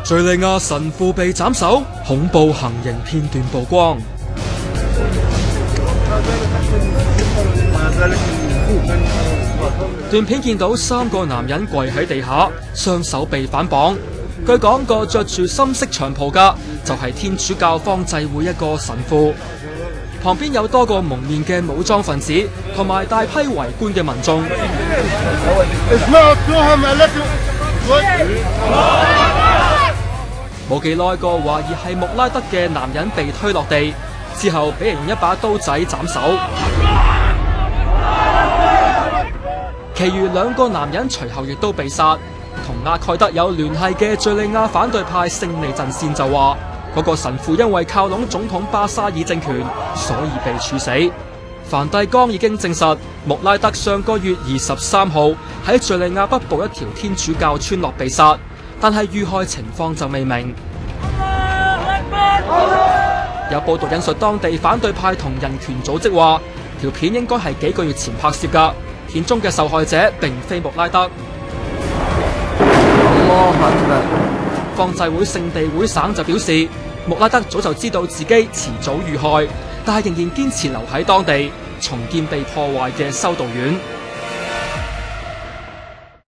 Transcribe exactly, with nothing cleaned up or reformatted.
敘利亞神父被斬首，恐怖行刑片段曝光。段片見到三個男人跪喺地下，雙手被反綁。據講，個着住深色長袍嘅就係天主教方濟會一個神父，旁邊有多個蒙面嘅武裝分子，同埋大批圍觀嘅民眾。冇幾耐，個懷疑係穆拉德嘅男人被推落地，之後俾人用一把刀仔斬首。其餘兩個男人隨後亦都被殺。同阿蓋德有聯繫嘅敘利亞反對派勝利陣線就話，嗰、那個神父因為靠攏總統巴沙爾政權，所以被處死。梵蒂岡已經證實，穆拉德上個月二十三號喺敘利亞北部一條天主教村落被殺，但係遇害情況就未明。有報道引述當地反對派同人權組織話，條片應該係幾個月前拍攝㗎，片中嘅受害者並非穆拉德。方濟會聖地會省就表示，穆拉德早就知道自己遲早遇害，但係仍然堅持留喺當地重建被破壞嘅修道院。